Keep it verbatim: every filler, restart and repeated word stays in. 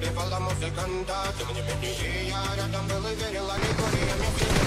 убивала музыканта. Тем не менее я рядом был и верил аллегориями.